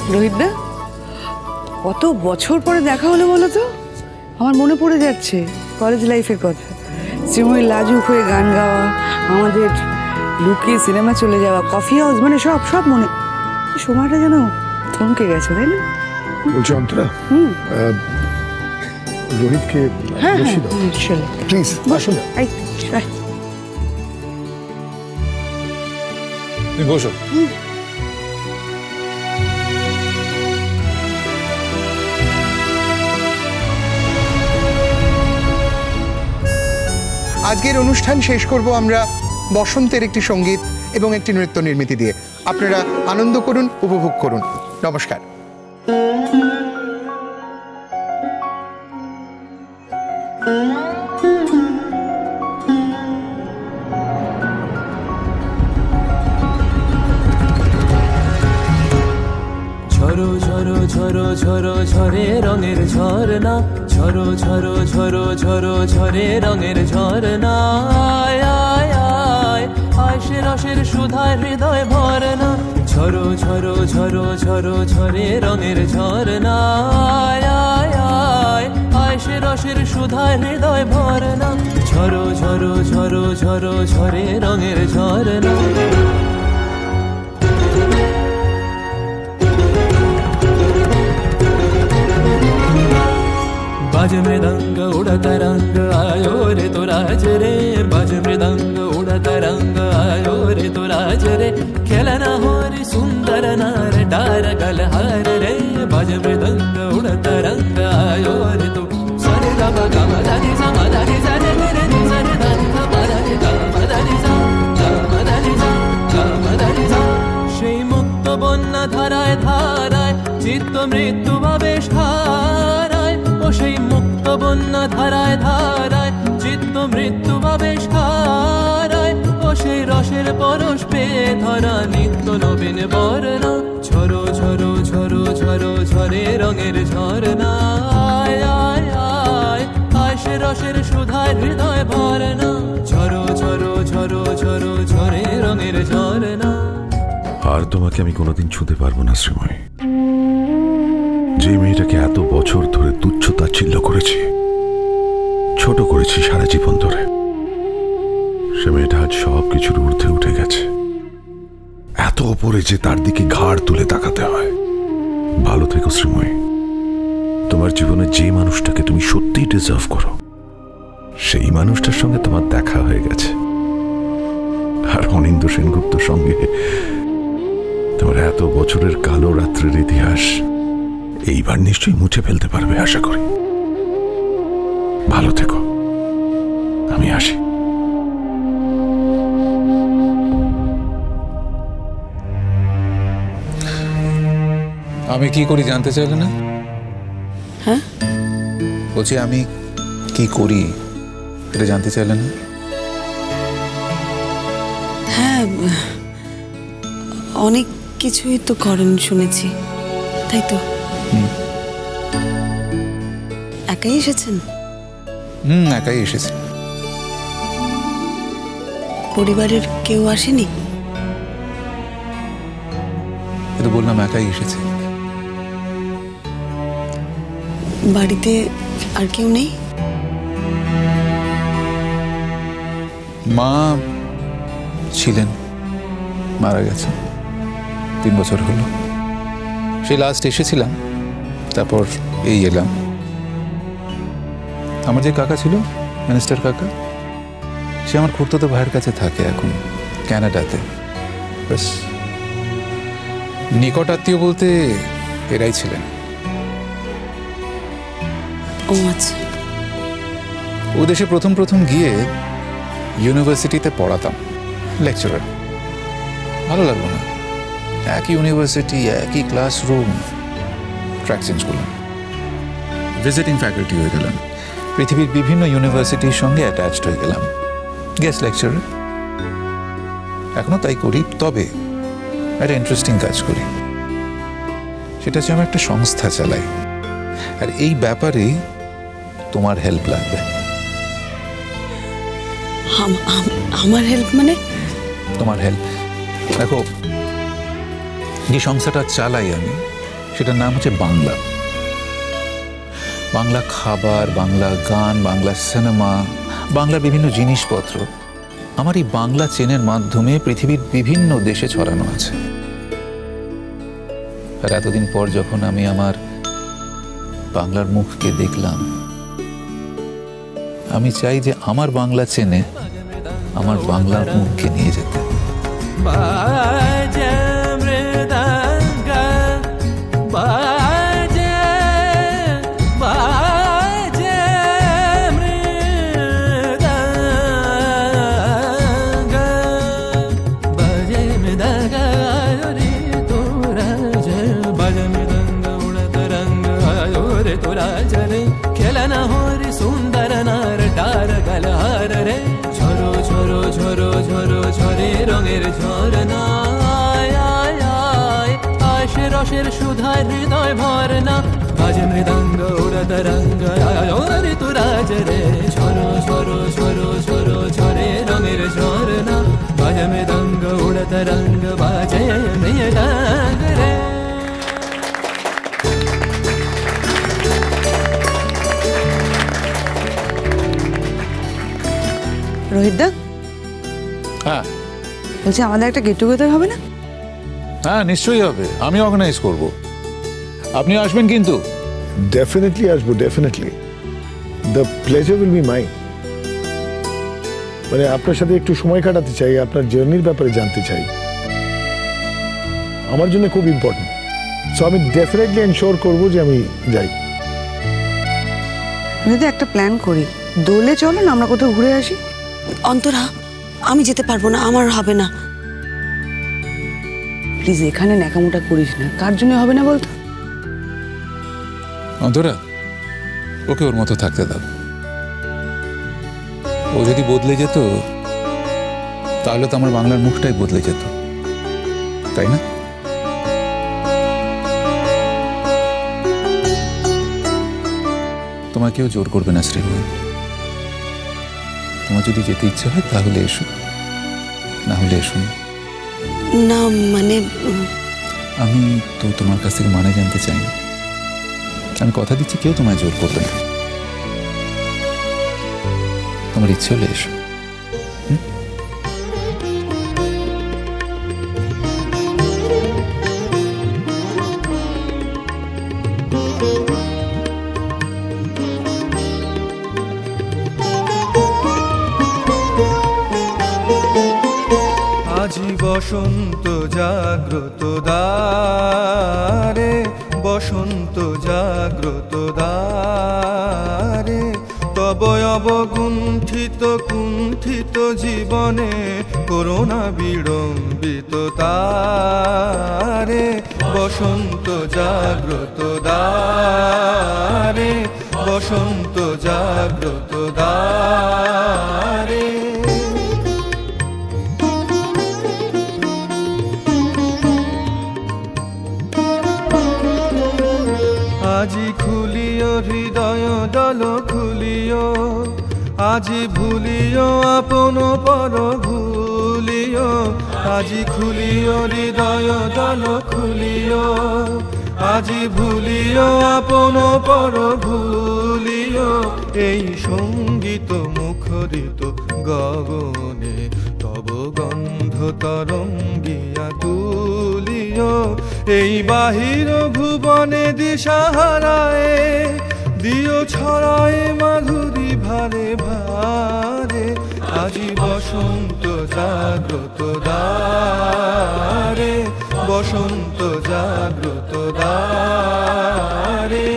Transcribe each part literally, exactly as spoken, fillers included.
রোহিতদা, কত বছর পরে দেখা হলো বলো তো? আমার মনে পড়ে যাচ্ছে কলেজ লাইফের কথা। শ্রীময়ী লাজুক হয়ে গান গাওয়া, আমাদের লুকিয়ে সিনেমা চলে যাওয়া, কফি হাউস, মানে সব সব মনে। সময়টা যেন থমকে গেছে, তাই না? বলছি অন্তরা, রোহিতকে বসিয়ে দাও প্লিজ। আসুন বসো। আজকের অনুষ্ঠান শেষ করব আমরা বসন্তের একটি সঙ্গীত এবং একটি নৃত্য নির্মিতি দিয়ে। আপনারা আনন্দ করুন, উপভোগ করুন। নমস্কার। ঝরো ঝরো ঝরো ঝরো ঝরে রঙের ঝরনা, ঝরো ঝরো ঝরো ঝরো ঝরে রঙের ঝরনা। আয় আয় আয় আয় সে রসের সুধায় হৃদয় ভরনা, ঝরো ঝরো ঝরো ঝরো ঝরে রঙের ঝরনা। আয় আয় আয় আয় সে রসের সুধায় হৃদয় ভরনা, ঝরো ঝরো ঝরো ঝরো ঝরে রঙের ঝরনা। बाज मृदंग उड़ता रंग आयो रे तो राज रे, बाज मृदंग उड़ता रंग आयो रे तो राज रे, खेलना हो रे सुंदर नार डार गलहार रे, बाज मृदंग उड़ता रंग आयो रे तो सरे गा गा गा मा दा नी सा मा दा नी सा रे रे नी सा रे दा नी सा मा दा नी सा मा दा नी सा गा मा दा नी सा गा मा दा नी सा। সেই মুক্ত বন্যা ধারায় ধারায় চিত্ত মৃত্যু ভাবে সারায়, ও সেই মুক্ত বন্যা ধারায় ধারায় চিত্ত মৃত্যু ভাবে সারায়, ও সেই রসের পরশ পেয়ে ধরা নিত্য নবীন বর্ণা, ঝরো ঝরো ঝরো ঝরো ঝরে রঙের ঝরনা। আয় আয় আয় আয় সে রসের সুধায় হৃদয় ভরনা, ঝরো ঝরো ঝরো ঝরো ঝরে রঙের ঝরনা। আর তোমাকে আমি কোনোদিন ছুঁতে পারবো না শ্রীময়ী। যে মেয়েটাকে এত বছর ধরে তুচ্ছ তাচ্ছিল্য করেছি, ছোট করেছি সারা জীবন ধরে, সে মেয়েটা আজ সব কিছুর ঊর্ধ্বে উঠে গেছে, এত ওপরে যে তার দিকে ঘাড় তুলে তাকাতে হয়। ভালো থেকো শ্রীময়ী। তোমার জীবনে যে মানুষটাকে তুমি সত্যিই ডিজার্ভ করো, সেই মানুষটার সঙ্গে তোমার দেখা হয়ে গেছে। আর অনিন্দ্য সেনগুপ্তর সঙ্গে তোমার এত বছরের কালো রাত্রের ইতিহাস এইবার নিশ্চয়ই মুছে ফেলতে পারবে আশা করি। ভালো থেকো, আমি আসি। আমি কি করি জানতে চাইলে না? হ্যাঁ বলছি আমি কি করি এটা জানতে চাইলে না? হ্যাঁ, অনেক কিছুই তো করেন শুনেছি, তাই তো? একাই এসেছেন? হুম, একাই এসেছি। পরিবারের কেউ আসেনি? এটা বললাম একাই এসেছি। বাড়িতে আর কেউ নেই? মা ছিলেন, মারা গেছে তিন বছর হলো। সেই লাস্ট এসেছিলাম, তারপর এই এলাম। আমার যে কাকা ছিল, মিনিস্টার কাকা, সে আমার খুড়তুতো ভাইয়ের কাছে থাকে এখন ক্যানাডাতে। ব্যাস, নিকট আত্মীয় বলতে এরাই ছিলেন। ও আচ্ছা। ও দেশে প্রথম প্রথম গিয়ে ইউনিভার্সিটিতে পড়াতাম, লেকচারার। ভালো লাগলো না, একই ইউনিভার্সিটি, একই ক্লাসরুম। ট্র্যাক চেঞ্জ করলাম, ভিজিটিং ফ্যাকাল্টি হয়ে গেলাম, পৃথিবীর বিভিন্ন ইউনিভার্সিটির সঙ্গে অ্যাটাচড হয়ে গেলাম, গেস্ট লেকচারার। এখনো তাই করি, তবে একটা ইন্টারেস্টিং কাজ করি। সেটা হচ্ছে আমি একটা সংস্থা চালাই, আর এই ব্যাপারে তোমার হেল্প লাগবে। আমার হেল্প মানে? তোমার হেল্প। দেখো, যে সংস্থাটা চালাই আমি, সেটার নাম হচ্ছে বাংলা। বাংলা খাবার, বাংলা গান, বাংলা সিনেমা, বাংলার বিভিন্ন জিনিসপত্র আমার এই বাংলা চেনের মাধ্যমে পৃথিবীর বিভিন্ন দেশে ছড়ানো আছে। আর এতদিন পর যখন আমি আমার বাংলার মুখকে দেখলাম, আমি চাই যে আমার বাংলা চেনে আমার বাংলার মুখকে নিয়ে যেতে। বাজে মৃদঙ্গ বাজে বাজে মৃদঙ্গ বাজে মৃদঙ্গ রে তোরা জে বাজে মৃদঙ্গ উড়ত রঙ্গ আयो রে তোরা জলে খেলনা हो रे सुंदर नार डार गलहार रे ঝরো ঝরো ঝরো ঝরো ঝরে রঙের ঝরনা আয় আয় আয় আশে রসের সুধায় হৃদয় ভরনা বাজে মৃদঙ্গ উড়ত রঙ্গ আयो রে তোরা জলে ঝরো ঝরো ঝরো ঝরো ঝরে রঙের ঝরনা বাজে মৃদঙ্গ উড়ত রঙ্গ বাজে মৃদঙ্গ রে। রোহিতদা, হ্যাঁ বলছি আমাদের একটা গেট টুগেদার হবে না? হ্যাঁ নিশ্চয়ই হবে, আমি অর্গানাইজ করব। আপনি আসবেন কিন্তু? ডেফিনেটলি আসবো, definitely. The pleasure will be mine. মানে আপনার সাথে একটু সময় কাটাতে চাই, আপনার জার্নির ব্যাপারে জানতে চাই, আমার জন্য খুব ইম্পর্টেন্ট। সো আমি ডেফিনেটলি এনশোর করবো যে আমি যাই। যদি একটা প্ল্যান করি, দোলে চলো না আমরা কোথাও ঘুরে আসি। অন্তরা, আমি যেতে পারবো না, আমার হবে না। প্লিজ এখানে ন্যাকামোটা করিস না, কার জন্য হবে না বলতো? অন্তরা, ওকে ওর মতো থাকতে দাও। ও যদি বদলে যেত তাহলে তো আমার বাংলার মুখটাই বদলে যেত, তাই না? তোমার কেউ জোর করবে না শ্রীময়ী। তোমার যদি যেতে ইচ্ছে হয় তাহলে এসো, না হলে এসো না। না মানে উম, আমি তো তোমার কাছ থেকে মানে জানতে চাই না। আমি কথা দিচ্ছি কেউ তোমায় জোর করবে না। তোমার ইচ্ছে হলে এসো। আজি বসন্ত জাগ্রত দ্বারে, বসন্ত জাগ্রত দ্বারে, তব অবগুণ্ঠিত কুণ্ঠিত জীবনে করোনা বিড়ম্বিত তারে। বসন্ত জাগ্রত দ্বারে, বসন্ত জাগ্রত দ্বারে। আজি খুলিও হৃদয় দল খুলিও, আজি ভুলিও আপন পর ভুলিও। আজি খুলিও হৃদয় দল খুলিও, আজি ভুলিও আপন পর ভুলিও। এই সঙ্গীত মুখরিত গগনে তব গন্ধ তরঙ্গিয়া তুলিও। এই বাহির ভুবনে দিশাহারায় দিও ছড়ায় মাধুরী ভারে ভারে। আজি বসন্ত জাগ্রত দ্বারে, বসন্ত জাগ্রত দ্বারে।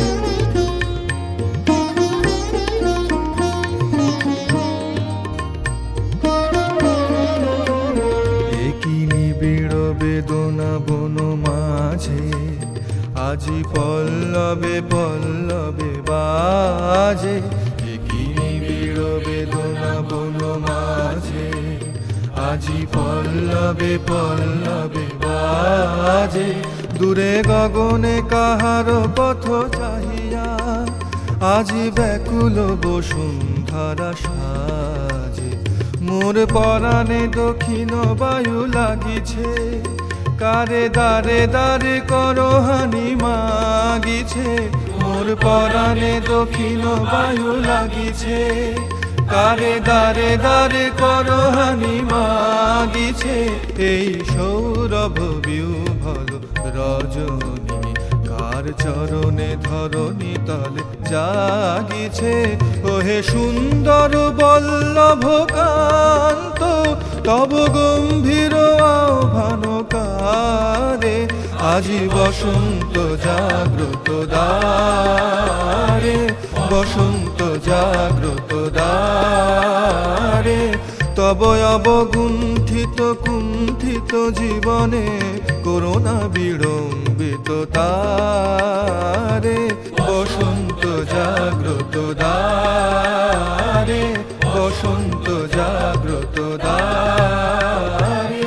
একই নিবিড় বেদনা বন মাঝে, আজি পল্লবে পল্লবে বাজে। একই নিবিড় বেদনা বন মাঝে, আজি পল্লবে পল্লবে বাজে। দূরে গগনে কাহার পথ চাহিয়া, আজি ব্যাকুল বসুন্ধরা সাজে। মোর পরাণে দক্ষিণ বায়ু লাগিছে, কারে দারে দারে করো হানি লাগিছে, মোর পরাণে দক্ষিণ বায়ু লাগিছে, কারে দারে দারে করহানি মাগিছে, এই সৌরভ বিহ্বল রজনী কার চরণে ধরণী তলে জাগিছে, ওহে সুন্দর বল্লভ কান্ত তব গম্ভীর আহ্বান কারে, আজি বসন্ত জাগ্রত দ্বারে, বসন্ত জাগ্রত দ্বারে, তব অবগুণ্ঠিত কুণ্ঠিত জীবনে করোনা বিড়ম্বিত তারে, বসন্ত জাগ্রত দ্বারে, বসন্ত জাগ্রত দ্বারে।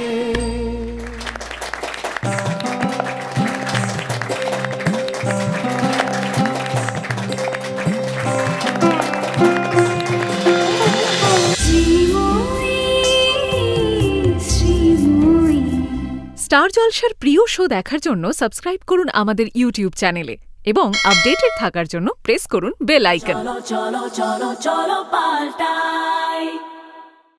স্টার জলসার প্রিয় শো দেখার জন্য সাবস্ক্রাইব করুন আমাদের ইউটিউব চ্যানেলে এবং আপডেটেড থাকার জন্য প্রেস করুন বেল আইকন। চলো চলো চলো চলো পাল্টাই।